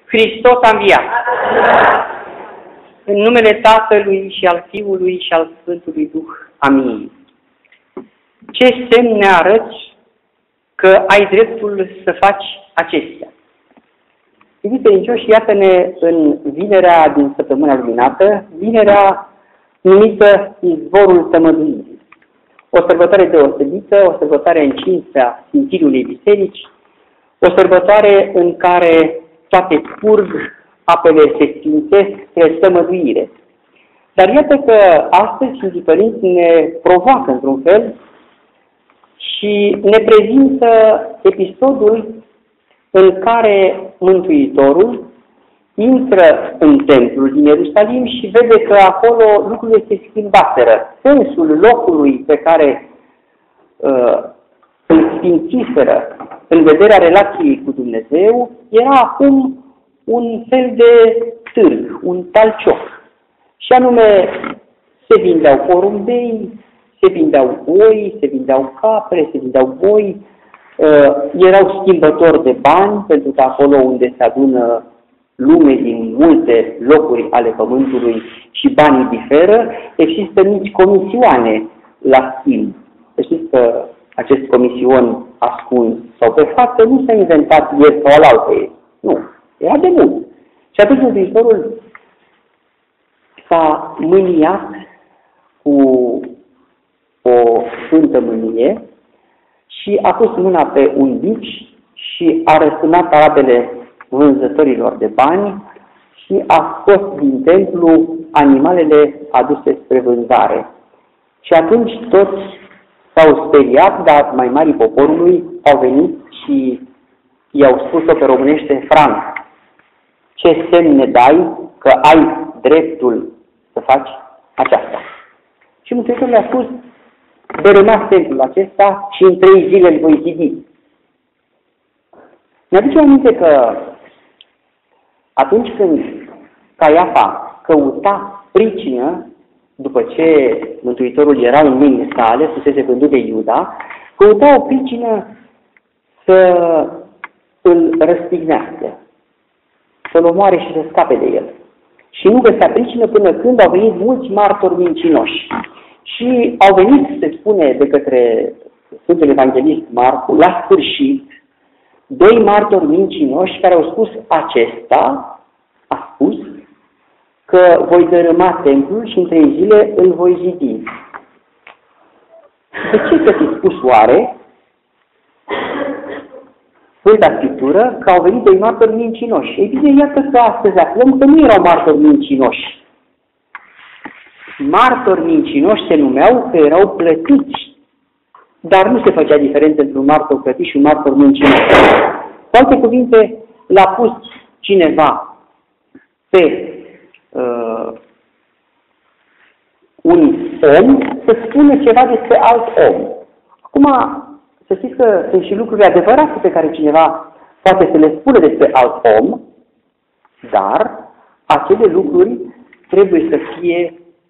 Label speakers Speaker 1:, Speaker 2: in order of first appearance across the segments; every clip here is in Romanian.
Speaker 1: Hristos a înviat! În numele Tatălui și al Fiului și al Sfântului Duh. Amin. Ce semn ne arăți că ai dreptul să faci acestea? Iubiți credincioși, iată-ne în vinerea din săptămâna luminată, vinerea numită Izvorul Tămăduirii. O sărbătoare deosebită, o sărbătoare în cinstea Sfințiriului Biserici, o sărbătoare în care toate curg, apele se sfințesc spre tămăduire. Dar iată că astăzi Sfinții Părinți ne provoacă într-un fel și ne prezintă episodul în care Mântuitorul intră în templul din Ierusalim și vede că acolo lucrurile se schimbaseră. Sensul locului pe care îl sfințiseră în vederea relației cu Dumnezeu era acum un fel de târg, un talcioc. Și anume, se vindeau porumbei, se vindeau oi, se vindeau capre, se vindeau boi, erau schimbători de bani, pentru că acolo unde se adună lume din multe locuri ale pământului și banii diferă, există mici comisioane la schimb. Știți că acest comision ascuns sau pe față nu s-a inventat ieri sau alaltă. Nu, era de mult. Și atunci Mântuitorul s-a mâniat cu o sfântă mânie și a pus mâna pe un bici și a răsunat arabele vânzătorilor de bani și a scos din templu animalele aduse spre vânzare. Și atunci toți s-au speriat, dar mai marii poporului au venit și i-au spus-o pe românește: franc, ce semn ne dai că ai dreptul să faci aceasta? Și Mântuitorul le-a spus: dărâmați templul acesta și în 3 zile îl voi zidi. Ne-aduce aminte că atunci când Caiafa căuta pricină, după ce Mântuitorul era în mâinile sale, fusese vândut de Iuda, căuta o pricină să îl răstignească, să-l omoare și să scape de el. Și nu găsea pricină până când au venit mulți martori mincinoși. Și au venit, se spune de către Sfântul Evanghelist Marcu, la sfârșit, 2 martori mincinoși care au spus acesta, a spus că voi dărâma templul și în 3 zile îl voi zidi. De ce să fi spus oare Sfânta Scriptură că au venit 2 martori mincinoși? Ei bine, iată că astăzi aflăm că nu erau martori mincinoși. Martori mincinoși se numeau că erau plătiți, dar nu se făcea diferență între un martor plătit și un martor mincinos. Cu alte cuvinte, l-a pus cineva pe un om să spună ceva despre alt om. Acum, să știți că sunt și lucruri adevărate pe care cineva poate să le spună despre alt om, dar acele lucruri trebuie să fie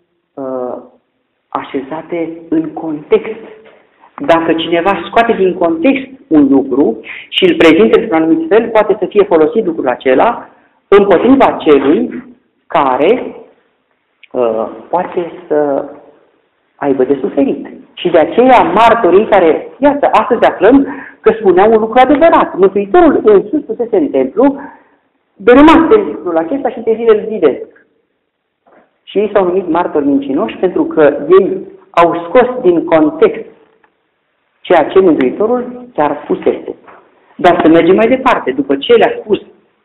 Speaker 1: așezate în context. Dacă cineva scoate din context un lucru și îl prezintă într-un anumit fel, poate să fie folosit lucrul acela împotriva celui care poate să aibă de suferit. Și de aceea martorii care, iată, astăzi aflăm că spuneau un lucru adevărat. Mântuitorul însuși pusese în templu, dărâmați templul acesta și 3 zile îl zidesc. Și ei s-au numit martori mincinoși pentru că ei au scos din context ceea ce Mântuitorul chiar spusese. Dar să mergem mai departe. După ce le-a spus,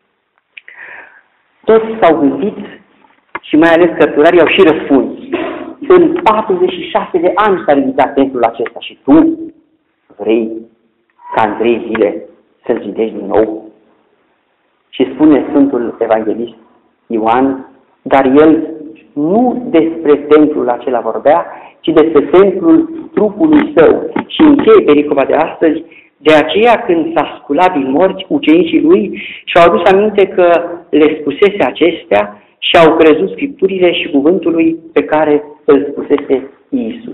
Speaker 1: toți s-au gândit și mai ales cărturarii au și răspuns. În 46 de ani s-a ridicat templul acesta și tu vrei ca în 3 zile să-l zidești din nou? Și spune Sfântul Evanghelist Ioan, dar el nu despre templul acela vorbea, ci despre templul trupului său. Și încheie pericopa de astăzi: de aceea când s-a sculat din morți, ucenicii lui și-au adus aminte că le spusese acestea și au crezut Scripturile și cuvântului pe care îl spusese Iisus.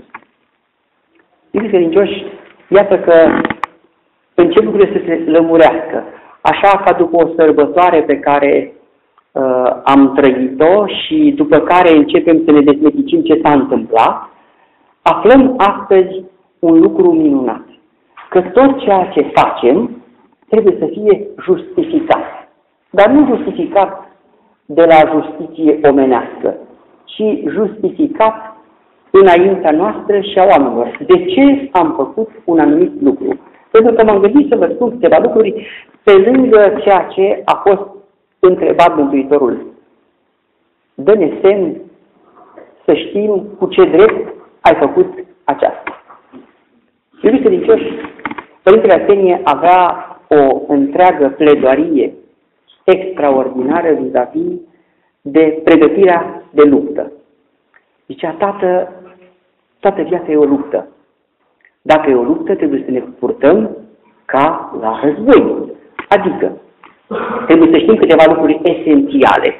Speaker 1: Iubiți credincioși, iată că încep lucrurile să se lămurească. așa ca după o sărbătoare pe care am trăit-o și după care începem să ne desmeticim ce s-a întâmplat, aflăm astăzi un lucru minunat, că tot ceea ce facem trebuie să fie justificat, dar nu justificat de la justiție omenească, ci justificat înaintea noastră și a oamenilor. De ce am făcut un anumit lucru? Pentru că m-am gândit să vă spun câteva lucruri pe lângă ceea ce a fost întrebat Mântuitorul. Dă-ne semn să știm cu ce drept ai făcut aceasta. Iubiți credincioși, Părintele Arsenie avea o întreagă pledoarie extraordinară vis-a-vis de pregătirea de luptă. Zicea, tată, toată viața e o luptă. Dacă e o luptă, trebuie să ne purtăm ca la război. Adică, trebuie să știm câteva lucruri esențiale.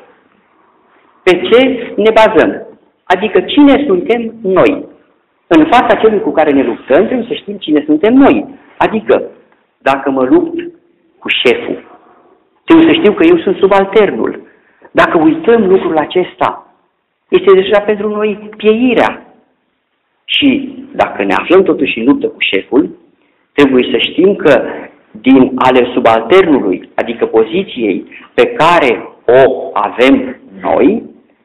Speaker 1: Pe ce ne bazăm? Adică cine suntem noi? În fața celui cu care ne luptăm, trebuie să știm cine suntem noi. Adică, dacă mă lupt cu șeful, trebuie să știu că eu sunt subalternul. Dacă uităm lucrul acesta, este deja pentru noi pieirea. Și dacă ne aflăm totuși în luptă cu șeful, trebuie să știm că din ale subalternului, adică poziției pe care o avem noi,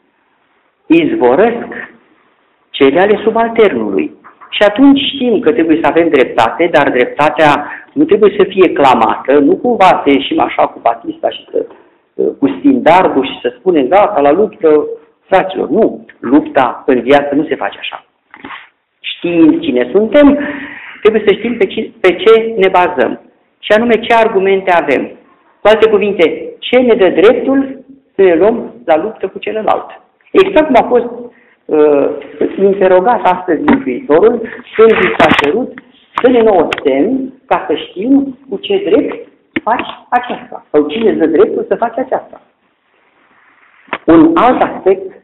Speaker 1: izvorăsc cele ale subalternului. Și atunci știm că trebuie să avem dreptate, dar dreptatea nu trebuie să fie clamată, nu cumva să ieșim așa cu batista și cu standardul și să spunem gata la luptă, fraților. Nu, lupta în viață nu se face așa. Știind cine suntem, trebuie să știm pe ce ne bazăm. Și anume ce argumente avem. Cu alte cuvinte, ce ne dă dreptul să ne luăm la luptă cu celălalt. Exact cum a fost interogat astăzi Mântuitorul când i s-a cerut să ne nouă semn ca să știm cu ce drept faci aceasta. Sau cine îți dă dreptul să faci aceasta. Un alt aspect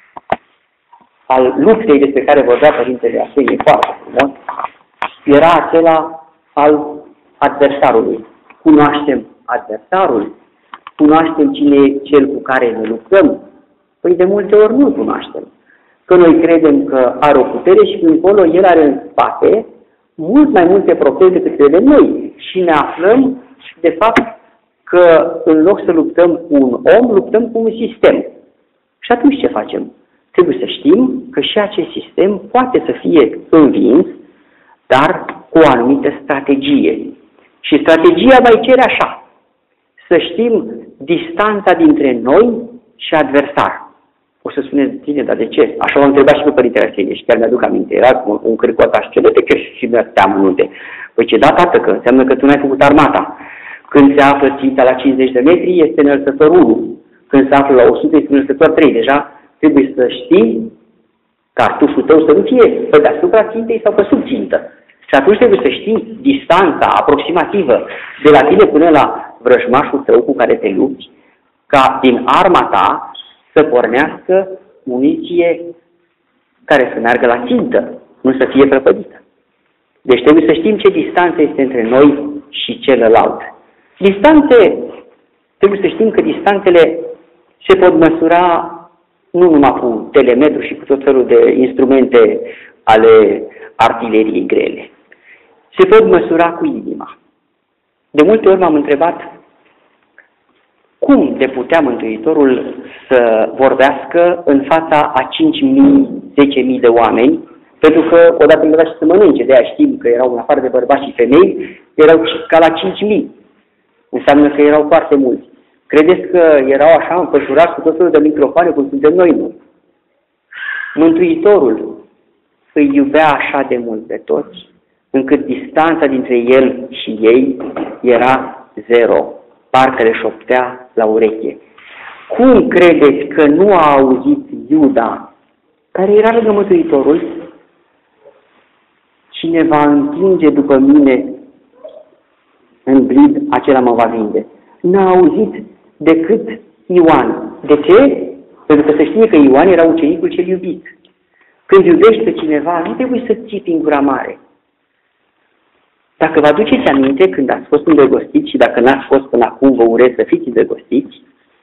Speaker 1: al luptei despre care vorbea Părintele Arsenie foarte frumos era acela al adversarului. Cunoaștem adversarul? Cunoaștem cine e cel cu care ne luptăm? Păi de multe ori nu cunoaștem. Că noi credem că are o putere și când acolo el are în spate mult mai multe probleme decât credem noi. Și ne aflăm, de fapt, că în loc să luptăm cu un om, luptăm cu un sistem. Și atunci ce facem? Trebuie să știm că și acest sistem poate să fie învins, dar cu o anumită strategie. Și strategia mai cere așa, să știm distanța dintre noi și adversar. O să spuneți, bine, dar de ce? Așa m-a întrebat și pe Părintele Arsenie și chiar mi-aduc aminte. Era un cârcot așa, de că și mi-a teamă munte. Păi ce, da, tată, că înseamnă că tu n-ai făcut armata. Când se află ținta la 50 de metri, este înălțător 1. Când se află la 100, este înălțător 3. Deja trebuie să știi cartușul tău să nu fie pe deasupra țintei sau pe sub țintă. Și atunci trebuie să știi distanța aproximativă de la tine până la vrăjmașul tău cu care te lupți, ca din arma ta să pornească muniție care să meargă la țintă, nu să fie prăpădită. Deci trebuie să știm ce distanță este între noi și celălalt. Distanțe, trebuie să știm că distanțele se pot măsura nu numai cu telemetru și cu tot felul de instrumente ale artileriei grele. Se pot măsura cu inima. De multe ori m-am întrebat cum de putea Mântuitorul să vorbească în fața a 5.000, 10.000 de oameni, pentru că odată îmi și să mănânce, de aia știm că erau în afară de bărbați și femei, erau ca la 5.000. Înseamnă că erau foarte mulți. Credeți că erau așa împășurați cu tot felul de microfoane cum suntem noi? Nu. Mântuitorul îi iubea așa de mult pe toți, încât distanța dintre el și ei era zero. Parcă le șoptea la ureche. Cum credeți că nu a auzit Iuda, care era lângă Mântuitorul? Cine va împinge după mine în blid, acela mă va vinde. N-a auzit decât Ioan. De ce? Pentru că să știe că Ioan era ucenicul cel iubit. Când iubești pe cineva, nu trebuie să țipi în gura mare. Dacă vă aduceți aminte când ați fost îndrăgostiți și dacă n-ați fost până acum, vă urez să fiți îndrăgostiți,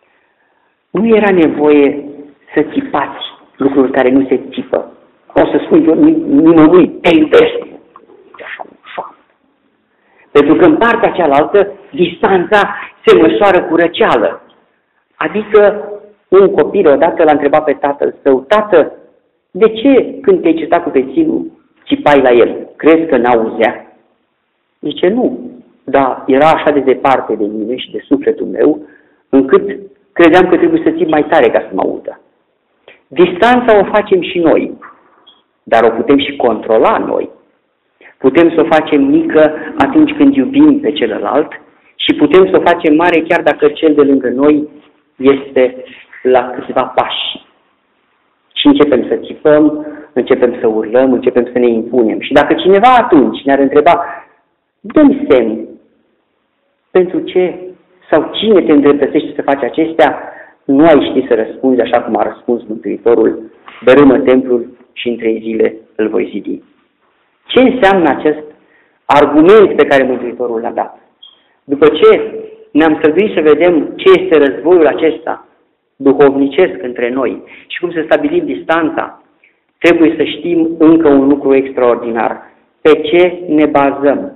Speaker 1: nu era nevoie să țipați lucruri care nu se țipă. O să spun eu nimănui, te iubesc. Așa, ușor. Pentru că în partea cealaltă, distanța se măsoară cu răceală. Adică un copil odată l-a întrebat pe tatăl său, tată, de ce când te-ai certat cu vecinul, țipai la el? Crezi că n-auzea? Zice, nu, dar era așa de departe de mine și de sufletul meu, încât credeam că trebuie să țip mai tare ca să mă audă. Distanța o facem și noi, dar o putem și controla noi. Putem să o facem mică atunci când iubim pe celălalt și putem să o facem mare chiar dacă cel de lângă noi este la câțiva pași. Și începem să țipăm, începem să urlăm, începem să ne impunem. Și dacă cineva atunci ne-ar întreba, dă-mi semn pentru ce sau cine te îndreptățește să faci acestea, nu ai ști să răspunzi așa cum a răspuns Mântuitorul, dărâmă templul și în 3 zile îl voi zidi. Ce înseamnă acest argument pe care Mântuitorul l-a dat? După ce ne-am străduit să vedem ce este războiul acesta duhovnicesc între noi și cum să stabilim distanța, trebuie să știm încă un lucru extraordinar. Pe ce ne bazăm?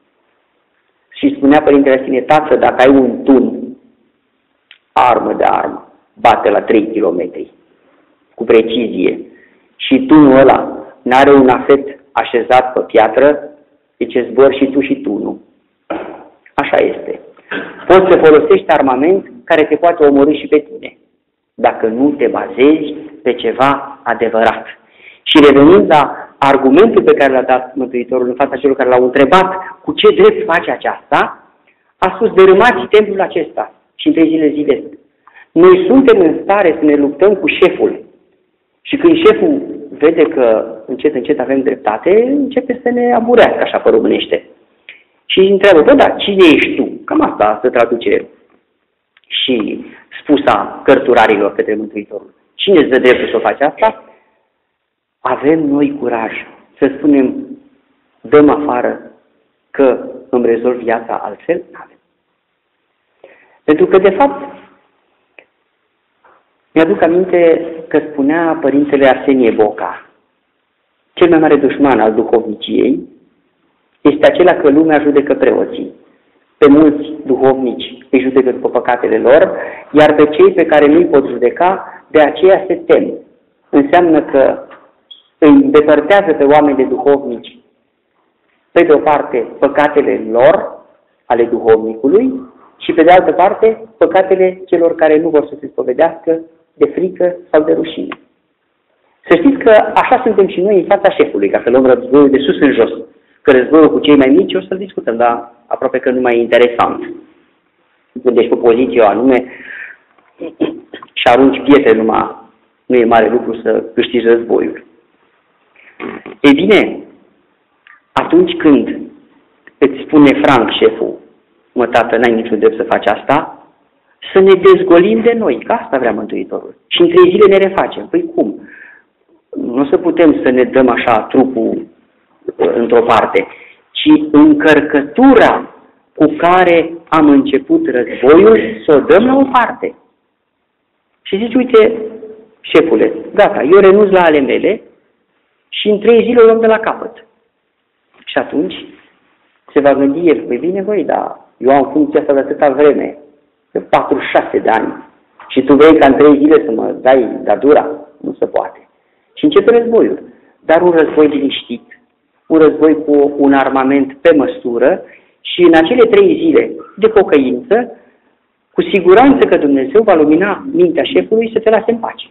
Speaker 1: Și spunea Părintele Sfinte, tată, dacă ai un tun, armă de armă, bate la 3 km, cu precizie, și tunul ăla n-are un afet așezat pe piatră, zice, zbor și tu și tunul. Așa este. Poți să folosești armament care te poate omorî și pe tine, dacă nu te bazezi pe ceva adevărat. Și revenind la argumentul pe care l-a dat Mântuitorul în fața celor care l-au întrebat cu ce drept face aceasta, a spus, dărâmați templul acesta și în 3 zile zidesc. Noi suntem în stare să ne luptăm cu șeful și când șeful vede că încet, încet avem dreptate, începe să ne aburească, așa pe românește. Și îi întreabă, bă, dar cine ești tu? Cam asta se traduce și spusa cărturarilor către Mântuitorul. Cine îți dă dreptul să o faci asta? Avem noi curaj să spunem, dăm afară că îmi rezolv viața altfel? N-avem. Pentru că, de fapt, mi-aduc aminte că spunea Părintele Arsenie Boca, cel mai mare dușman al duhovniciei este acela că lumea judecă preoții. Pe mulți duhovnici îi judecă după păcatele lor, iar pe cei pe care nu-i pot judeca, de aceea se tem. Înseamnă că îi îndepărtează pe oameni de duhovnici, pe de o parte, păcatele lor, ale duhovnicului, și pe de altă parte, păcatele celor care nu vor să se spovedească de frică sau de rușine. Să știți că așa suntem și noi în fața șefului, ca să luăm războiul de sus în jos. Că războiul cu cei mai mici o să-l discutăm, dar aproape că nu mai e interesant. Gândești pe poziție anume și arunci pietre numai, nu e mare lucru să câștigi războiul. Ei bine, atunci când îți spune franc șeful, mă, tată, n-ai niciun drept să faci asta, să ne dezgolim de noi, că asta vrea Mântuitorul. Și în 3 zile ne refacem. Păi cum? Nu o să putem să ne dăm așa trupul într-o parte, ci încărcătura cu care am început războiul să o dăm la o parte. Și zici, uite, șefule, gata, eu renunț la ale mele și în 3 zile o luăm de la capăt. Și atunci se va gândi el, păi bine voi, dar eu am funcția asta de atâta vreme, de 46 de ani, și tu vrei ca în 3 zile să mă dai datura? Nu se poate. Și începe războiul. Dar un război liniștit, un război cu un armament pe măsură și în acele 3 zile de pocăință, cu siguranță că Dumnezeu va lumina mintea șefului să te lase în pace.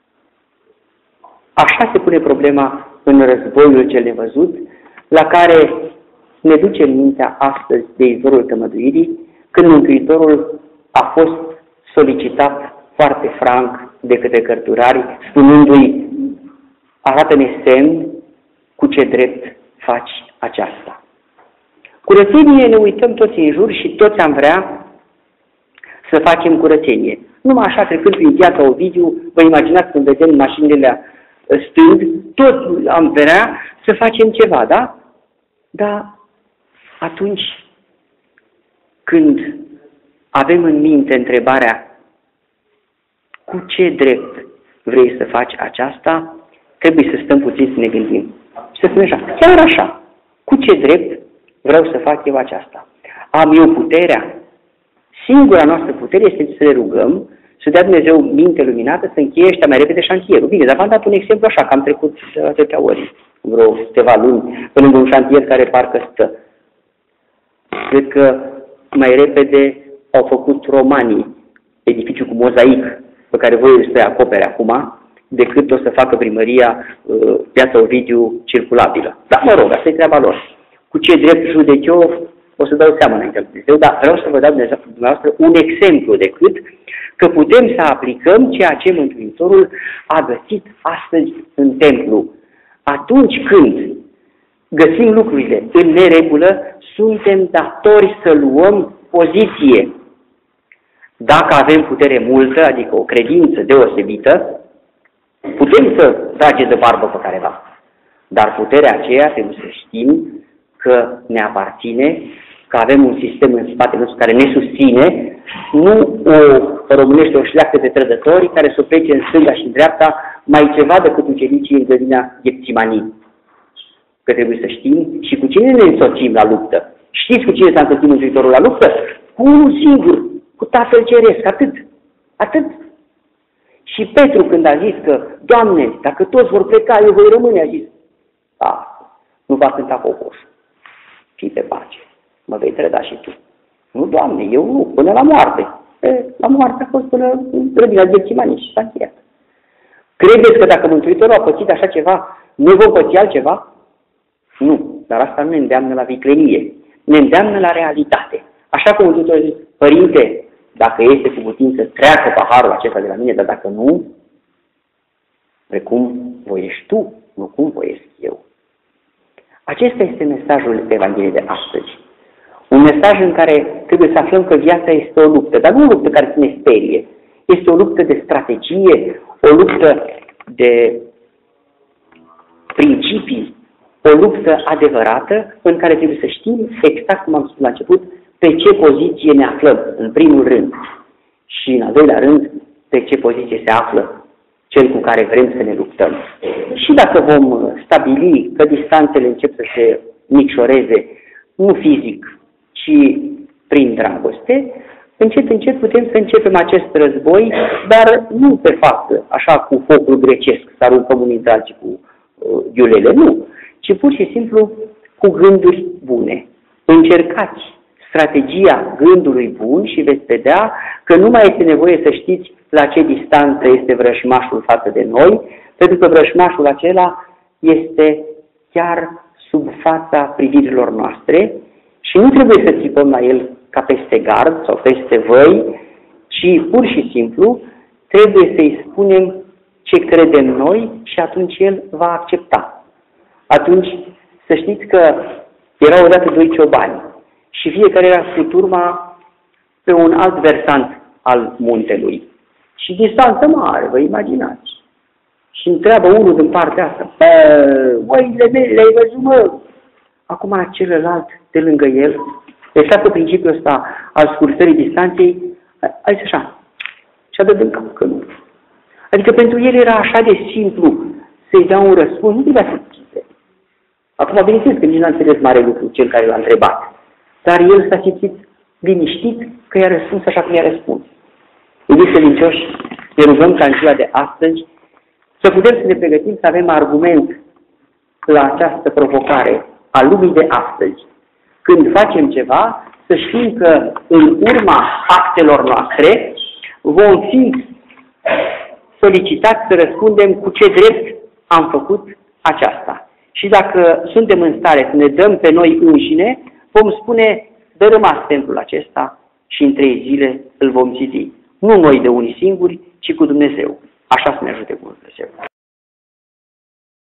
Speaker 1: Așa se pune problema în războiul cel nevăzut, la care ne duce mintea astăzi de izvorul tămăduirii, când Mântuitorul a fost solicitat foarte franc de către cărturari, spunându-i, arată-ne semn cu ce drept faci aceasta. Curățenie ne uităm toți în jur și toți am vrea să facem curățenie. Numai așa, trecând prin piața Ovidiu, vă imaginați când vedem mașinile stând, toți am vrea să facem ceva, da? Dar atunci când avem în minte întrebarea cu ce drept vrei să faci aceasta, trebuie să stăm puțin să ne gândim. Să spunem așa, chiar așa, cu ce drept vreau să fac eu aceasta? Am eu puterea? Singura noastră putere este să ne rugăm, să dea Dumnezeu minte luminată, să încheie ăștia mai repede șantierul. Bine, dar v-am dat un exemplu așa, că am trecut atâtea ori, vreo câteva luni, pe lângă un șantier care parcă stă. Cred că mai repede au făcut romanii edificiul cu mozaic, pe care voi îl să acopere acum, decât o să facă primăria Piața Ovidiu circulabilă. Dar mă rog, asta e treaba lor. Cu ce drept judec eu, o să dau seama înainte de Dumnezeu, dar vreau să vă dau dumneavoastră un exemplu decât că putem să aplicăm ceea ce Mântuitorul a găsit astăzi în templu. Atunci când găsim lucrurile în neregulă, suntem datori să luăm poziție. Dacă avem putere multă, adică o credință deosebită, putem să tragem de barbă pe careva. Dar puterea aceea trebuie să știm că ne aparține, că avem un sistem în spatele nostru care ne susține, nu o românește o șleacă de trădători care să o plece în stânga și în dreapta mai ceva decât ucenicii în grădina Ghețimanii. Că trebuie să știm și cu cine ne însoțim la luptă. Știți cu cine s-a însoțit Mântuitorul la luptă? Cu unul singur, cu Tatăl Ceresc, atât. Atât. Și Petru când a zis că, Doamne, dacă toți vor pleca, eu voi rămâne, a zis, da, nu va cânta cocoșul. Fii pe pace, mă vei trăda și tu. Nu, Doamne, eu nu, până la moarte. La moarte a fost până în grădina Ghețimanii și s-a încheiat. Credeți că dacă Mântuitorul a pățit așa ceva, nu vom păți altceva? Nu, dar asta nu ne îndeamnă la viclenie, ne îndeamnă la realitate. Așa cum Mântuitorul a zis, Părinte, dacă este cu putință, treacă paharul acesta de la mine, dar dacă nu, precum voiești tu, nu cum voiesc eu. Acesta este mesajul Evangheliei de astăzi. Un mesaj în care trebuie să aflăm că viața este o luptă, dar nu o luptă care să ne sperie. Este o luptă de strategie, o luptă de principii, o luptă adevărată în care trebuie să știm exact cum am spus la început, pe ce poziție ne aflăm, în primul rând. Și în al doilea rând, pe ce poziție se află cel cu care vrem să ne luptăm. Și dacă vom stabili că distanțele încep să se micșoreze, nu fizic, ci prin dragoste, încet, încet putem să începem acest război, dar nu pe față, așa cu focul grecesc, să aruncăm unii între alții cu iulele, nu, ci pur și simplu cu gânduri bune. Încercați strategia gândului bun și veți vedea că nu mai este nevoie să știți la ce distanță este vrăjmașul față de noi, pentru că vrăjmașul acela este chiar sub fața privirilor noastre și nu trebuie să țipăm la el ca peste gard sau peste văi, ci pur și simplu trebuie să-i spunem ce credem noi și atunci el va accepta. Atunci să știți că erau odată doi ciobani și fiecare era cu turma pe un alt versant al muntelui. Și distanță mare, vă imaginați. Și întreabă unul din partea asta, oile mele, le-ai văzut, mă? Acum celălalt de lângă el, exact pe principiul ăsta al scurtării distanței, a zis așa, și-a dat în cap că nu. Adică pentru el era așa de simplu să-i dea un răspuns, nu trebuia să schimbe. Acum, bineînțeles că nici n-a înțeles mare lucru cel care l-a întrebat, dar el s-a simțit liniștit că i-a răspuns așa cum i-a răspuns. Iubiți credincioși, ne rugăm ca în ziua de astăzi să putem să ne pregătim să avem argument la această provocare a lumii de astăzi. Când facem ceva, să știm că în urma actelor noastre vom fi solicitați să răspundem cu ce drept am făcut aceasta. Și dacă suntem în stare să ne dăm pe noi înșine, vom spune, de rămas templul acesta și în 3 zile îl vom zidi. Nu noi de unii singuri, ci cu Dumnezeu. Așa să ne ajute cu Dumnezeu.